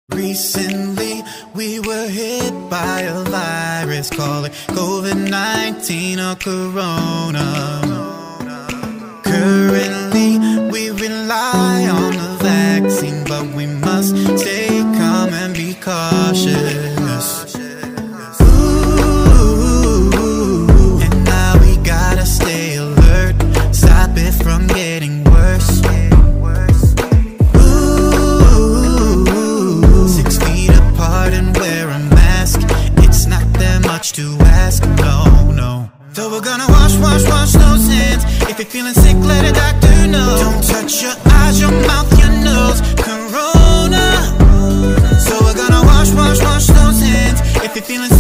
Recently, we were hit by a virus, call it COVID-19 or Corona. Currently, we rely on the vaccine, but we must stay calm and be cautious. Ooh, and now we gotta stay alert, stop it from getting worse. To ask, no. So we're gonna wash those hands. If you're feeling sick, let a doctor know. Don't touch your eyes, your mouth, your nose. Corona. So we're gonna wash those hands. If you're feeling sick,